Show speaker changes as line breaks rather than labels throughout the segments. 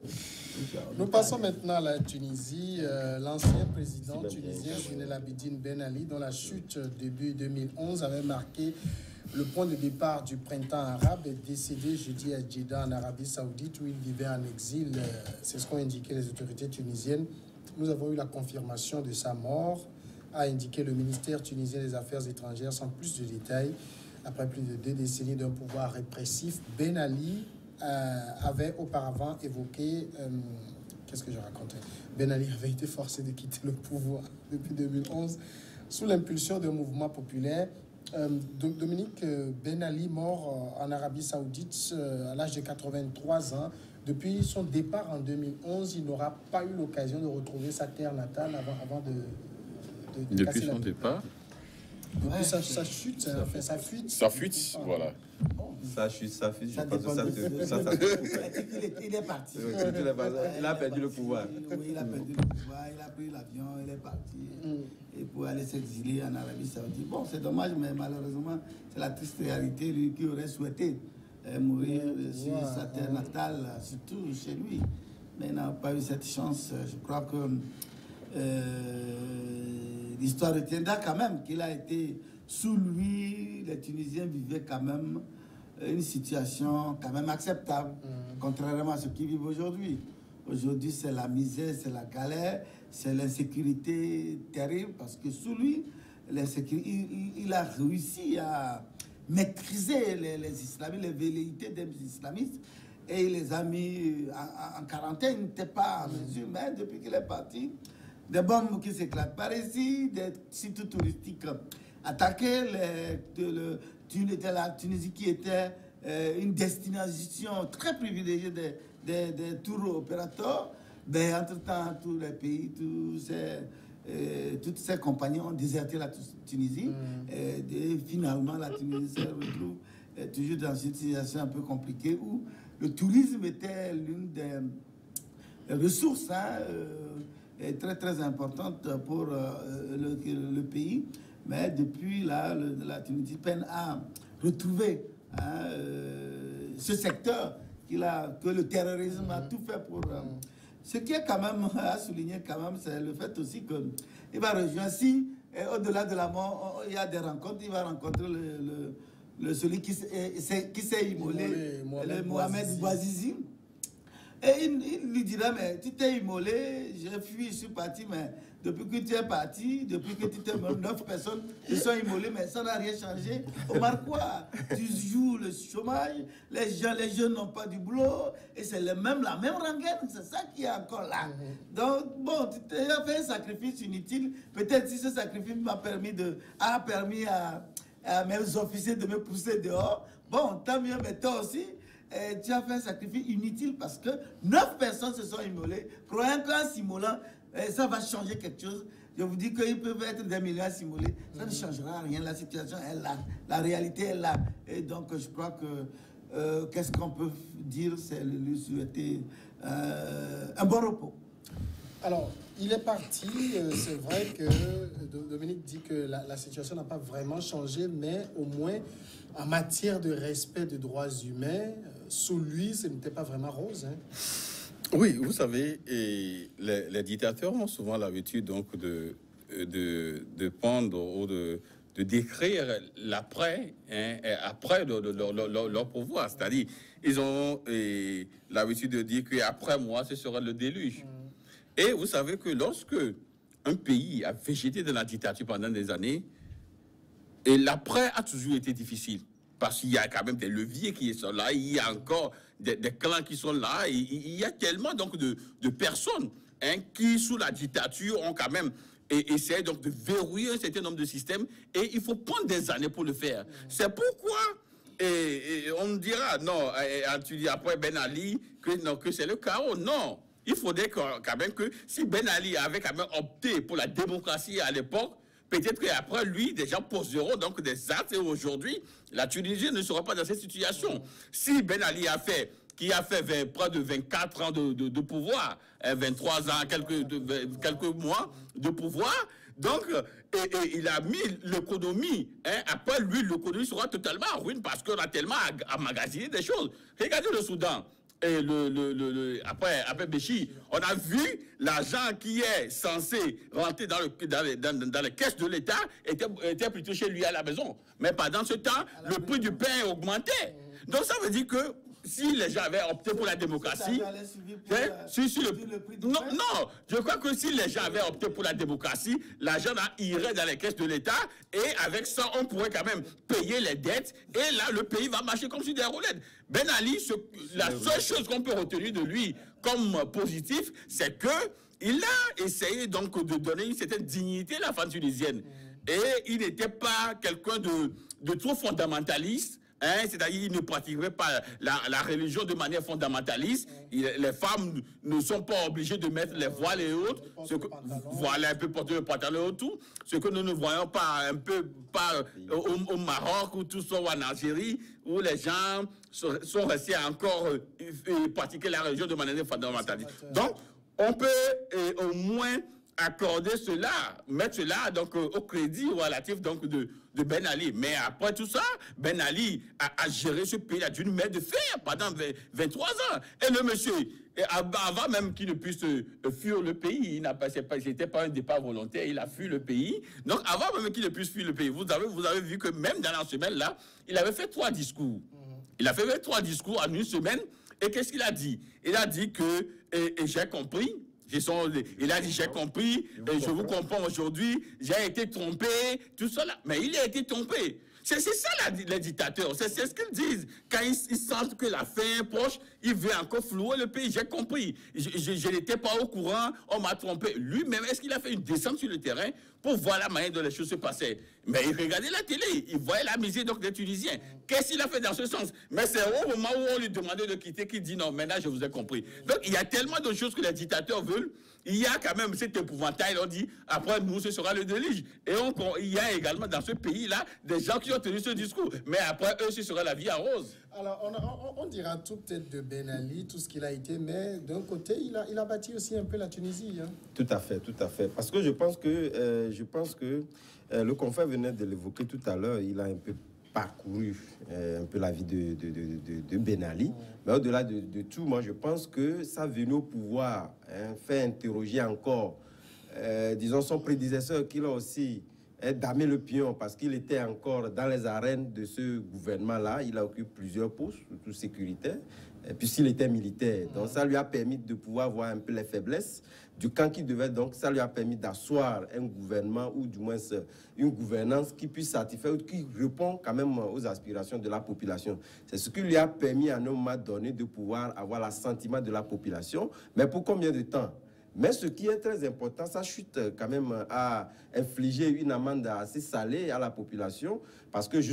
Nous passons maintenant à la Tunisie. L'ancien président tunisien Zine El Abidine Ben Ali, dont la chute début 2011 avait marqué le point de départ du printemps arabe, est décédé jeudi à Jeddah en Arabie Saoudite où il vivait en exil. C'est ce qu'ont indiqué les autorités tunisiennes. Nous avons eu la confirmation de sa mort, a indiqué le ministère tunisien des Affaires étrangères sans plus de détails. Après plus de 2 décennies d'un pouvoir répressif, Ben Ali avait auparavant évoqué... qu'est-ce que je racontais? Ben Ali avait été forcé de quitter le pouvoir depuis 2011 sous l'impulsion d'un mouvement populaire. Dominique Ben Ali, mort en Arabie Saoudite à l'âge de 83 ans. Depuis son départ en 2011, il n'aura pas eu l'occasion de retrouver sa terre natale avant de
depuis son départ.
Depuis sa chute, sa fuite.
Sa fuite, voilà.
Sa chute, je pense que ça
il est parti.
Il a perdu le pouvoir.
Oui, il a perdu le pouvoir, il a pris l'avion, il est parti. Et pour aller s'exiler en Arabie Saoudite. Bon, c'est dommage, mais malheureusement, c'est la triste réalité, lui qui aurait souhaité mourir sur sa terre natale, surtout chez lui. Mais il n'a pas eu cette chance. Je crois que l'histoire retiendra quand même qu'il a été sous lui, les Tunisiens vivaient quand même une situation quand même acceptable, contrairement à ce qu'ils vivent aujourd'hui. Aujourd'hui, c'est la misère, c'est la galère, c'est l'insécurité terrible, parce que sous lui, il a réussi à maîtriser les islamistes, les velléités des islamistes, et il les a mis en quarantaine. Il n'était pas en mesure, mais depuis qu'il est parti, des bombes qui s'éclatent par ici, des sites touristiques attaqués, la Tunisie qui était une destination très privilégiée des tours opérateurs. Ben, entre-temps, tous les pays, toutes ces compagnies ont déserté la Tunisie. Et finalement, la Tunisie se retrouve toujours dans une situation un peu compliquée où le tourisme était l'une des ressources très très importante pour le pays. Mais depuis là, la Tunisie peine à retrouver ce secteur que le terrorisme a tout fait pour... Ce qui est quand même à souligner, quand même, c'est le fait aussi qu'il va rejoindre, si au-delà de la mort, il y a des rencontres, il va rencontrer celui qui s'est immolé, Mohamed Bouazizi. Et il lui dira, mais tu t'es immolé, j'ai fui, je suis parti, mais depuis que tu es parti, depuis que tu t'es mort, 9 personnes se sont immolées, mais ça n'a rien changé. Omar, quoi? Tu joues le chômage, les jeunes n'ont pas du boulot, et c'est la même rengaine, c'est ça qui est encore là. Donc, bon, tu as fait un sacrifice inutile. Peut-être si ce sacrifice a permis à mes officiers de me pousser dehors, bon, tant mieux, mais toi aussi, tu as fait un sacrifice inutile parce que 9 personnes se sont immolées. Croyant qu'en s'immolant, ça va changer quelque chose. Je vous dis qu'ils peuvent être des millions s'immolés. Ça ne changera rien. La situation est là. La réalité est là. Et donc, je crois que qu'est-ce qu'on peut dire, c'est lui souhaiter un bon repos.
Alors, il est parti. C'est vrai que Dominique dit que la situation n'a pas vraiment changé, mais au moins, en matière de respect des droits humains, sous lui, ce n'était pas vraiment rose. Hein.
Oui, vous savez, les dictateurs ont souvent l'habitude donc de pendre ou de décrire l'après, après leur pouvoir. C'est-à-dire, ils ont l'habitude de dire qu'après moi, ce sera le déluge. Et vous savez que lorsque un pays a végété dans la dictature pendant des années, et l'après a toujours été difficile. Parce qu'il y a quand même des leviers qui sont là, il y a encore des clans qui sont là, il y a tellement donc de personnes qui, sous la dictature, ont quand même essayé donc de verrouiller un certain nombre de systèmes, et il faut prendre des années pour le faire. C'est pourquoi on me dira, non, tu dis après Ben Ali, que c'est le chaos. Non, il faudrait quand même que si Ben Ali avait quand même opté pour la démocratie à l'époque, peut-être qu'après lui, des gens poseront donc des actes, et aujourd'hui, la Tunisie ne sera pas dans cette situation. Si Ben Ali qui a fait près de 24 ans de pouvoir, 23 ans, quelques mois de pouvoir, donc, et il a mis l'économie, après lui, l'économie sera totalement en ruine parce qu'on a tellement emmagasiné des choses. Regardez le Soudan. après Béchi, on a vu l'argent qui est censé rentrer dans les caisses de l'État était plutôt chez lui à la maison. Mais pendant ce temps, le prix du pain augmentait. Donc ça veut dire que si les gens avaient opté pour la démocratie, non, je crois que si les gens avaient opté pour la démocratie, l'argent irait dans les caisses de l'État et avec ça, on pourrait quand même payer les dettes et là, le pays va marcher comme sur des roulettes. Ben Ali, la seule chose qu'on peut retenir de lui comme positif, c'est que il a essayé donc de donner une certaine dignité à la femme tunisienne. Et il n'était pas quelqu'un de trop fondamentaliste. C'est-à-dire qu'il ne pratiquerait pas la religion de manière fondamentaliste. Les femmes ne sont pas obligées de mettre les voiles et autres. Voilà, un peu porter le pantalon et tout. Ce que nous ne voyons pas un peu au Maroc ou tout ça, ou en Algérie, où les gens sont restés encore pratiquer la religion de manière fondamentaliste. Donc, on peut au moins accorder cela, mettre cela donc au crédit relatif donc de Ben Ali. Mais après tout ça, Ben Ali a géré ce pays d'une main de fer pendant 23 ans. Et le monsieur, avant même qu'il ne puisse fuir le pays, c'était pas un départ volontaire, il a fui le pays. Donc avant même qu'il ne puisse fuir le pays, vous avez vu que même dans la semaine là, il avait fait 3 discours. Il a fait 3 discours en une semaine. Et qu'est-ce qu'il a dit? Il a dit que j'ai compris. Il a dit, j'ai compris, je vous comprends aujourd'hui, j'ai été trompé, tout cela. Mais il a été trompé. C'est ça les dictateurs, c'est ce qu'ils disent. Quand ils sentent que la fin est proche, ils veulent encore flouer le pays. J'ai compris, je n'étais pas au courant, on m'a trompé. Lui-même, est-ce qu'il a fait une descente sur le terrain pour voir la manière dont les choses se passaient? Mais il regardait la télé, il voyait la misère donc, des Tunisiens. Qu'est-ce qu'il a fait dans ce sens? Mais c'est au moment où on lui demandait de quitter qu'il dit non, maintenant je vous ai compris. Donc il y a tellement de choses que les dictateurs veulent. Il y a quand même cet épouvantail, on dit, après nous, ce sera le déluge. Et il y a également dans ce pays-là des gens qui ont tenu ce discours. Mais après eux, ce sera la vie en rose.
Alors, on dira tout peut-être de Ben Ali, tout ce qu'il a été, mais d'un côté, il a bâti aussi un peu la Tunisie. Hein.
Tout à fait, tout à fait. Parce que je pense que le confrère venait de l'évoquer tout à l'heure, il a un peu parcouru un peu la vie de Ben Ali. Mais au-delà de tout, moi, je pense que ça venait au pouvoir, fait interroger encore, disons, son prédécesseur qui l'a aussi damé le pion parce qu'il était encore dans les arènes de ce gouvernement-là. Il a occupé plusieurs postes, surtout sécuritaires, puisqu'il était militaire. Donc, ça lui a permis de pouvoir voir un peu les faiblesses du camp qui devait. Donc, ça lui a permis d'asseoir un gouvernement ou du moins une gouvernance qui puisse satisfaire ou qui répond quand même aux aspirations de la population. C'est ce qui lui a permis à un moment donné de pouvoir avoir l'assentiment de la population. Mais pour combien de temps? Mais ce qui est très important, sa chute quand même a infligé une amende assez salée à la population parce que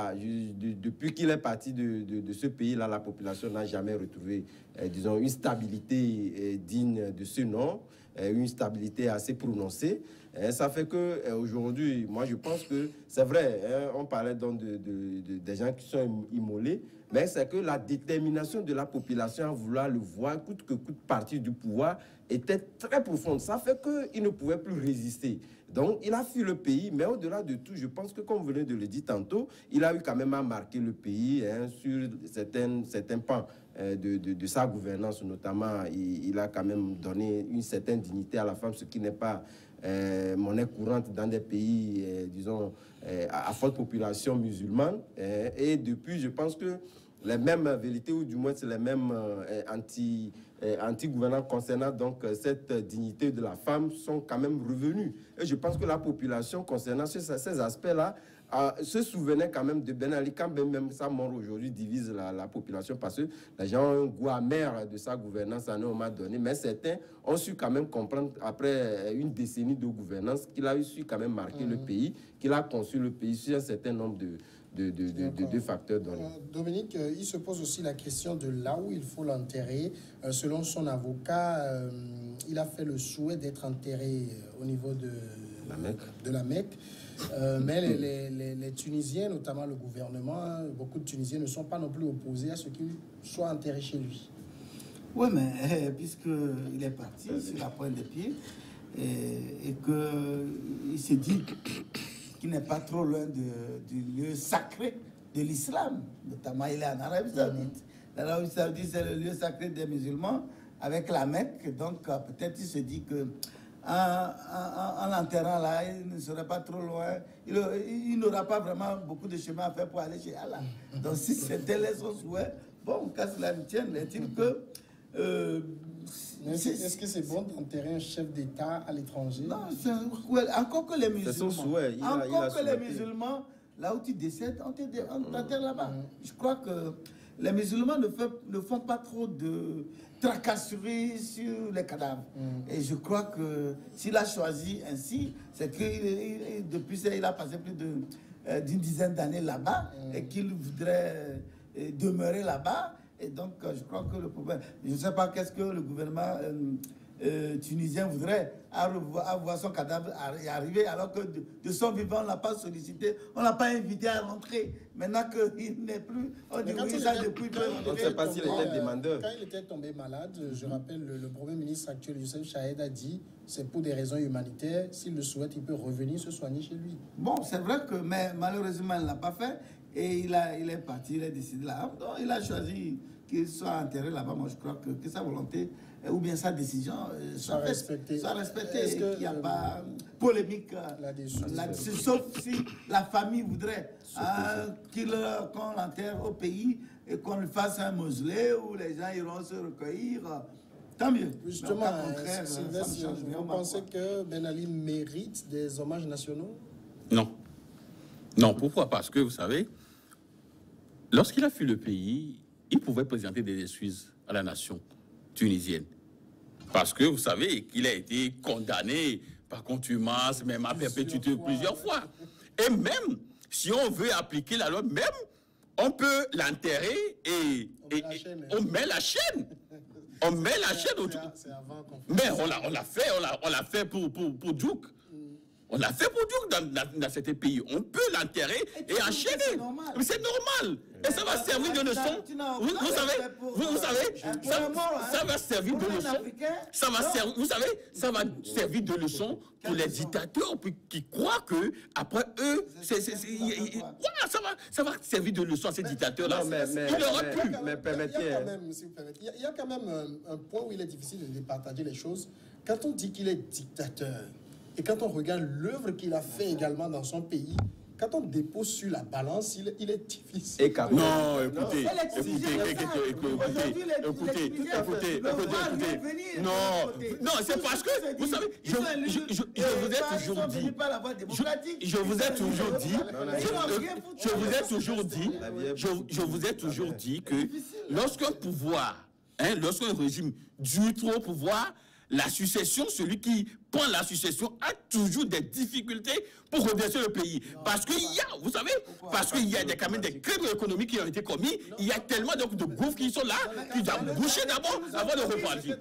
depuis qu'il est parti de ce pays-là, la population n'a jamais retrouvé, disons, une stabilité digne de ce nom, une stabilité assez prononcée. Ça fait qu'aujourd'hui, moi je pense que c'est vrai, on parlait donc des gens qui sont immolés, mais c'est que la détermination de la population à vouloir le voir, coûte que coûte partir du pouvoir, était très profonde. Ça fait qu'il ne pouvait plus résister. Donc, il a fui le pays, mais au-delà de tout, je pense que, comme vous venez de le dire tantôt, il a eu quand même à marquer le pays sur certains pans de sa gouvernance, notamment. Il a quand même donné une certaine dignité à la femme, ce qui n'est pas monnaie courante dans des pays, disons, à forte population musulmane. Et depuis, je pense que les mêmes vérités, ou du moins c'est les mêmes anti-gouvernants concernant donc cette dignité de la femme sont quand même revenus. Et je pense que la population concernant ces aspects-là se souvenait quand même de Ben Ali, quand même sa mort aujourd'hui divise la population parce que les gens ont un goût amer de sa gouvernance à un moment donné, mais certains ont su quand même comprendre après une décennie de gouvernance qu'il a su quand même marquer le pays, qu'il a conçu le pays sur un certain nombre de facteurs donnés.
Dominique, il se pose aussi la question de là où il faut l'enterrer. Selon son avocat, il a fait le souhait d'être enterré au niveau de la Mecque. Mais les Tunisiens, notamment le gouvernement, beaucoup de Tunisiens ne sont pas non plus opposés à ce qu'il soit enterré chez lui.
Oui, mais puisqu'il est parti sur la pointe des pieds et qu'il s'est dit qu'il n'est pas trop loin du lieu sacré de l'islam, notamment il est en Arabie Saoudite. L'Arabie Saoudite, c'est le lieu sacré des musulmans, avec la Mecque. Donc, peut-être il se dit que en l'enterrant là, il ne serait pas trop loin. Il n'aura pas vraiment beaucoup de chemin à faire pour aller chez Allah. Donc, si c'était son souhait, bon, qu'à cela ne tienne, est-il que...
est-ce que c'est bon d'enterrer un chef d'État à l'étranger?
Non, encore que les musulmans.
C'est son souhait.
Encore que les musulmans, là où tu décèdes, on t'enterre là-bas. Je crois que les musulmans ne font pas trop de tracasseries sur les cadavres. Et je crois que s'il a choisi ainsi, c'est que depuis ça, il a passé plus d'une dizaine d'années là-bas et qu'il voudrait demeurer là-bas. Et donc, je crois que le problème... Je ne sais pas qu'est-ce que le gouvernement tunisien voudrait à voir son cadavre arriver, alors que de son vivant, on ne l'a pas sollicité, on ne l'a pas invité à rentrer. Maintenant qu'il n'est plus... On dit oui, ça depuis...
On ne sait pas s'il était demandeur.
Quand il était tombé malade, je rappelle, le Premier ministre actuel, Youssef Chahed, a dit c'est pour des raisons humanitaires. S'il le souhaite, il peut revenir se soigner chez lui.
Bon, c'est vrai que... Mais malheureusement, il ne l'a pas fait. Et il est parti, il a décidé là. Donc, il a choisi qu'il soit enterré là-bas. Moi, je crois que sa volonté, ou bien sa décision, soit respectée. Est-ce qu'il n'y a pas polémique là-dessus? Sauf si la famille voudrait qu'on l'enterre au pays et qu'on lui fasse un mausolée où les gens iront se recueillir. Tant mieux.
Justement, Sylvestre, vous pensez que Ben Ali mérite des hommages nationaux?
Non. Non, pourquoi? Parce que, vous savez, lorsqu'il a fui le pays, il pouvait présenter des excuses à la nation tunisienne. Parce que, vous savez, qu'il a été condamné par contumace, même à perpétuité plusieurs fois. Et même, si on veut appliquer la loi, même, on peut l'enterrer et on met la chaîne. On met la chaîne autour. Mais on l'a fait pour Djouk. On l'a fait pour Djouk dans cet pays. On peut l'enterrer et enchaîner. Mais c'est normal. Et ça va servir de leçon. Vous savez, ça va servir de leçon. Vous savez, ça va servir de leçon pour les dictateurs qui croient que après eux, voilà, ça va servir de leçon à ces dictateurs-là. Il aurait pu.
Mais permettez.
Il y a quand même un point où il est difficile de départager les choses. Quand on dit qu'il est dictateur, et quand on regarde l'œuvre qu'il a fait également dans son pays, quand on dépose sur la balance, il est difficile.
Non, écoutez. Non, c'est parce que, vous savez, je vous ai toujours dit que lorsqu'un pouvoir, lorsqu'un régime dure trop au pouvoir, la succession, celui qui prend la succession a toujours des difficultés pour redresser le pays. Parce qu'il y a, vous savez, parce qu'il y a quand même des crimes économiques qui ont été commis, il y a tellement de gouffres qui sont là, qui doivent boucher d'abord avant de repartir.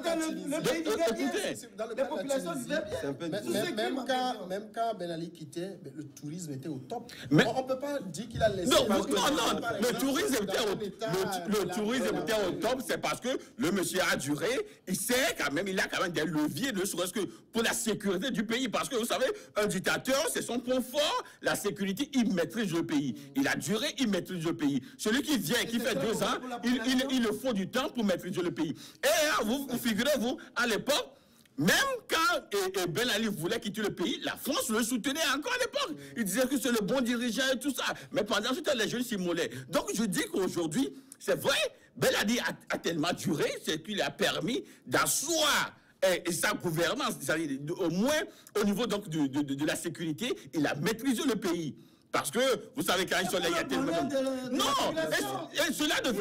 Les populations vivaient bien.
Même quand Ben Ali quittait, le tourisme était au top. Mais on ne peut pas dire qu'il a laissé...
Non, le tourisme était au top, c'est parce que le monsieur a duré, il a quand même des leviers, ne serait-ce que pour la sécurité du pays. Parce que vous savez, un dictateur, c'est son point fort, la sécurité, il maîtrise le pays. Il a duré, il maîtrise le pays. Celui qui vient, qui fait 2 ans, il le faut du temps pour maîtriser le pays. Et vous figurez-vous, à l'époque, même quand Ben Ali voulait quitter le pays, la France le soutenait encore à l'époque. Il disait que c'est le bon dirigeant et tout ça. Mais pendant ce temps, les jeunes s'immolaient. Donc je dis qu'aujourd'hui, c'est vrai, Ben Ali a tellement duré, c'est qu'il a permis d'asseoir sa gouvernance, au moins au niveau donc de la sécurité, il a maîtrisé le pays. Parce que, vous savez, quand ils sont là, il y a tellement de... Non, et cela de...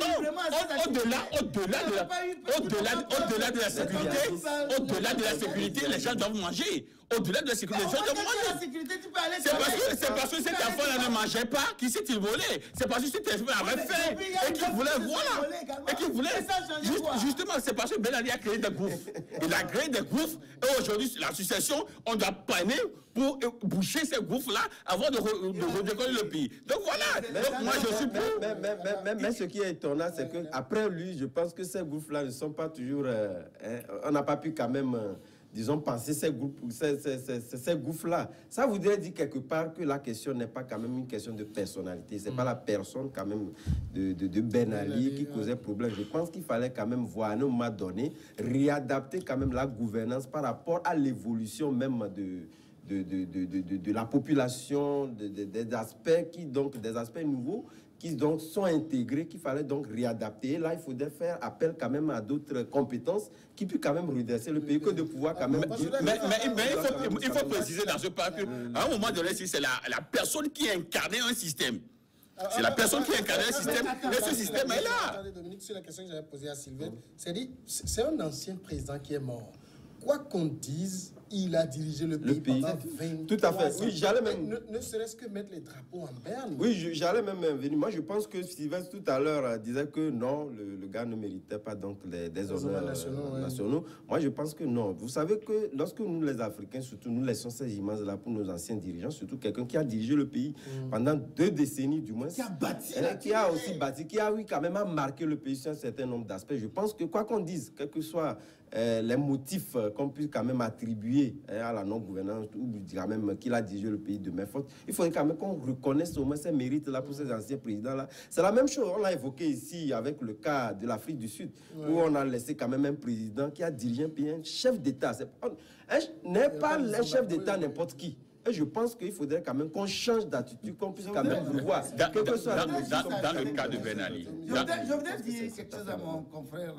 Au-delà de la sécurité, les gens doivent manger. Au-delà de la sécurité, les gens doivent manger. C'est parce que cet enfant-là ne mangeait pas qu'il s'est immolé. C'est parce que cet enfant avait faim et qu'il voulait, voilà. Et qu'il voulait... Justement, c'est parce que Ben Ali a créé des gouffres. Il a créé des gouffres et aujourd'hui, la succession, on doit peiner pour boucher ces gouffres-là avant de redécoller le pays. Donc voilà. Donc moi, je suis pour...
Mais ce qui est étonnant, c'est qu'après lui, je pense que ces gouffres-là ne sont pas toujours... on n'a pas pu quand même disons, penser ces gouffres-là. Ça voudrait dire quelque part que la question n'est pas quand même une question de personnalité. C'est pas la personne quand même de Ben Ali qui causait problème. Je pense qu'il fallait quand même voir, à un moment donné, réadapter quand même la gouvernance par rapport à l'évolution même de la population, des aspects nouveaux qui donc sont intégrés, qu'il fallait donc réadapter. Et là, il faudrait faire appel quand même à d'autres compétences qui puissent quand même redresser le pays, que de pouvoir quand même...
Mais il faut préciser dans ce pas qu'à un moment donné, c'est la personne qui incarnait un système. C'est la personne qui incarnait un système, et ce système est là.
Attendez, Dominique, sur la question que j'avais posée à Sylvain, c'est un ancien président qui est mort. Quoi qu'on dise, il a dirigé le pays pendant 23
Tout à fait.
ans.
Oui, j'allais même...
Ne serait-ce que mettre les drapeaux en berne.
Oui, j'allais même venir. Moi, je pense que Sylvestre, tout à l'heure, disait que non, le gars ne méritait pas donc des honneurs nationaux. Ouais. Moi, je pense que non. Vous savez que lorsque nous, les Africains, surtout, nous laissons ces images-là pour nos anciens dirigeants, surtout quelqu'un qui a dirigé le pays pendant 2 décennies, du moins.
Qui a bâti.
Qui a aussi bâti, qui a, oui, quand même, marqué le pays sur un certain nombre d'aspects. Je pense que, quoi qu'on dise, quel que soit les motifs qu'on puisse quand même attribuer à la non-gouvernance, ou quand même qu'il a dirigé le pays de main forte, il faudrait quand même qu'on reconnaisse au moins ces mérites-là pour ces anciens présidents-là. C'est la même chose, on l'a évoqué ici avec le cas de l'Afrique du Sud, où on a laissé quand même un président qui a dirigé un pays, un chef d'État. N'est pas un chef d'État n'importe qui. Et je pense qu'il faudrait quand même qu'on change d'attitude, qu'on puisse quand même revoir.
Dans le cas de Ben Ali.
Je voudrais dire quelque chose à mon confrère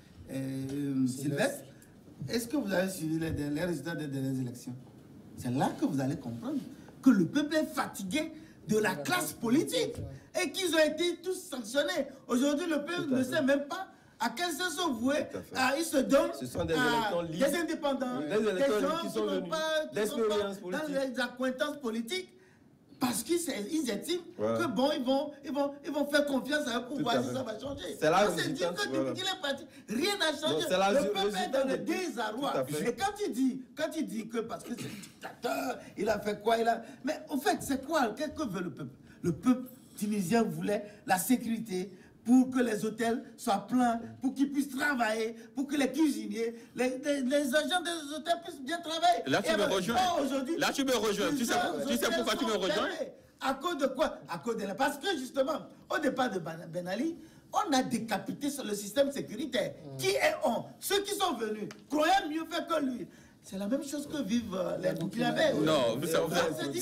Sylvestre. Est-ce que vous avez suivi les résultats des dernières élections? C'est là que vous allez comprendre que le peuple est fatigué de la classe politique et qu'ils ont été tous sanctionnés. Aujourd'hui, le peuple ne sait même pas à quel sens sont voués. Ils se donnent des indépendants, des gens qui n'ont pas d'expérience politique, dans les accointances politiques. Parce qu'ils estiment que bon, ils vont faire confiance à eux pour voir si ça va changer. C'est dire que depuis qu'il est parti, rien n'a changé. Le peuple est dans le désarroi. Et quand il dit que parce que c'est le dictateur, il a fait quoi, mais en fait, c'est quoi? Qu'est-ce que veut le peuple? Le peuple tunisien voulait la sécurité, pour que les hôtels soient pleins, pour qu'ils puissent travailler, pour que les cuisiniers, les agents des hôtels puissent bien travailler.
Là, tu me rejoins. Là, tu me rejoins. Tu sais pourquoi tu me rejoins?
À cause de quoi? À cause de parce que justement, au départ de Ben Ali, on a décapité le système sécuritaire. Qui est on? Ceux qui sont venus croyaient mieux faire que lui. C'est la même chose que vivent les Burkinabés.
Non, c'est là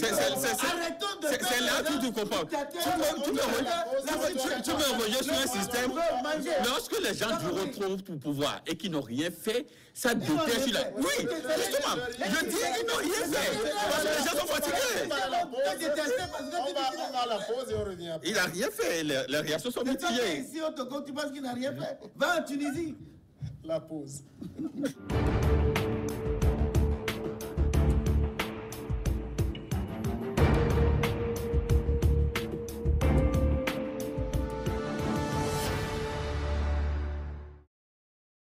que tu comprends. Tu me rejoins sur un système. Lorsque les gens du retrouvent pour pouvoir et qui n'ont rien fait, ça déteste la... Oui, justement. Je dis qu'ils n'ont rien fait. Parce que les gens sont fatigués. Il n'a rien fait. Les réactions sont mitigées.
Ici au Togo, tu penses qu'il n'a rien fait? Va en Tunisie.
La pause.